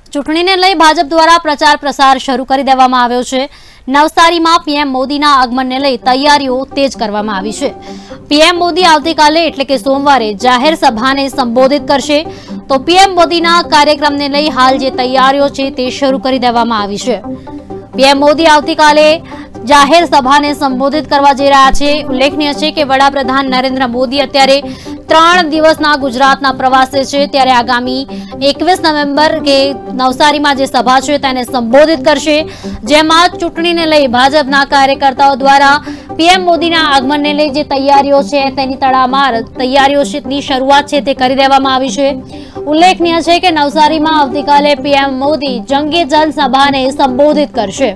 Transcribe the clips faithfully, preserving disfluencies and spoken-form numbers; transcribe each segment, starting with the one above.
ચૂંટણીને લઈ ભાજપ દ્વારા પ્રચાર પ્રસાર શરૂ કરી દેવામાં આવ્યો છે। નવસારીમાં પીએમ મોદીના આગમનને લઈ તૈયારીઓ તેજ કરવામાં આવી છે। પીએમ મોદી આવતીકાલે એટલે કે સોમવારે જાહેર સભાને સંબોધિત કરશે, તો પીએમ મોદીના કાર્યક્રમને લઈ હાલ જે તૈયારીઓ છે તે શરૂ કરી દેવામાં આવી છે। પીએમ મોદી આવતીકાલે જાહેર સભાને સંબોધિત કરવા જઈ રહ્યા છે। ઉલ્લેખનીય છે કે વડાપ્રધાન નરેન્દ્ર મોદી અત્યારે ત્રણ દિવસના ગુજરાતના પ્રવાસે છે, ત્યારે આગામી એકવીસ નવેમ્બર કે નવસારીમાં જે સભા છે તેને સંબોધિત કરશે, જેમાં ચૂંટણીને લઈ ભાજપના કાર્યકર્તાઓ દ્વારા પીએમ મોદીના આગમનને લઈ જે તૈયારીઓ છે તેની તડામાર તૈયારીઓની શરૂઆત છે તે કરી દેવામાં આવી છે। ઉલ્લેખનીય છે કે નવસારીમાં આવતીકાલે પીએમ મોદી જંગી જનસભાને સંબોધિત કરશે।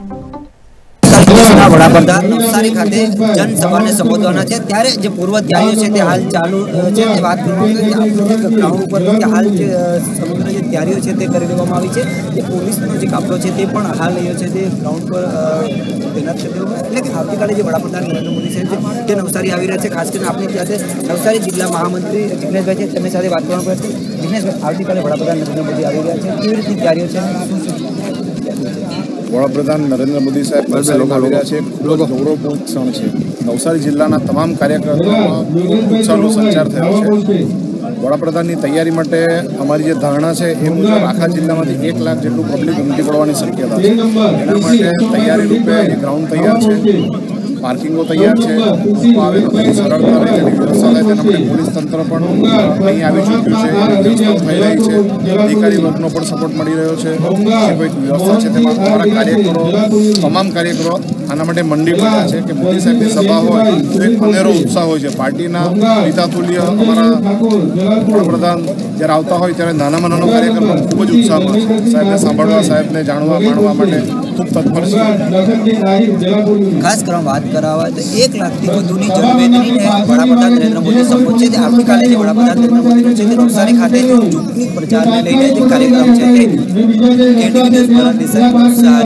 વડાપ્રધાન નવસારી ખાતે જનસભાને સંબોધવાના છે, ત્યારે જે પૂર્વ તૈયારીઓ છે તે હાલ ચાલુ છે। તે વાત કરવામાં ગ્રાઉન્ડ ઉપર કે હાલ જે સમગ્ર જે તૈયારીઓ છે તે કરી દેવામાં આવી છે। જે પોલીસનો જે કાફલો છે તે પણ હાલ રહ્યો છે તે ગ્રાઉન્ડ પર તૈનાત કરી દેવામાં, એટલે કે આવતીકાલે જે વડાપ્રધાન નરેન્દ્ર મોદી છે તે નવસારી આવી રહ્યા છે। ખાસ કરીને આપણી સાથે નવસારી જિલ્લા મહામંત્રી જિગ્નેશભાઈ છે, તેમની સાથે વાત કરવાનું પડશે। જિગ્નેશભાઈ, આવતીકાલે વડાપ્રધાન નરેન્દ્ર મોદી આવી રહ્યા છે, કેવી રીતની તૈયારીઓ છે? વડાપ્રધાન નરેન્દ્ર મોદી સાહેબ નવસારીમાં આવી રહ્યા છે, ખૂબ જ ગૌરવપૂર્ણ ક્ષણ છે। નવસારી જિલ્લાના તમામ કાર્યકર્તાઓમાં ઉત્સાહનો સંચાર થયો છે। વડાપ્રધાનની તૈયારી માટે અમારી જે ધારણા છે એ મુજબ આખા જિલ્લામાંથી એક લાખ જેટલું પબ્લિક ઉમટી પડવાની શક્યતા છે। એના માટે તૈયારી રૂપે ગ્રાઉન્ડ તૈયાર છે, પાર્કિંગો તૈયાર છે, આવે તો તેની સરળતા રહે, તેની વ્યવસ્થા થાય તેના માટે પોલીસ તંત્ર પણ અહીં આવી ચૂક્યું છે, વ્યવસ્થાઓ થઈ રહી છે, અધિકારી વર્ગનો પણ સપોર્ટ મળી રહ્યો છે। જે કોઈ વ્યવસ્થા છે તેમાં અમારા કાર્યકરો, તમામ કાર્યકરો આના માટે મંડી પડ્યા છે કે મોદી સાહેબની સભા હોય તો એક અનેરો ઉત્સાહ હોય છે। પાર્ટીના પિતાતુલ્ય અમારા વડાપ્રધાન જ્યારે આવતા હોય ત્યારે નાનામાં નાનો કાર્યક્રમ ખૂબ જ ઉત્સાહમાં છે। સાહેબને સાંભળવા, સાહેબને જાણવા માણવા માટે ખૂબ તત્પર છે। ખાસ કરવા વાત કરાવવા તો એક લાખથી વધુની જનમેદનીને વડાપ્રધાન નરેન્દ્ર મોદી સંબોધશે। તે આવતીકાલે જે વડાપ્રધાન નરેન્દ્ર મોદીનો છે તે નવસારી ખાતે ચૂંટણી પ્રચારને લઈને જે કાર્યક્રમ છે તે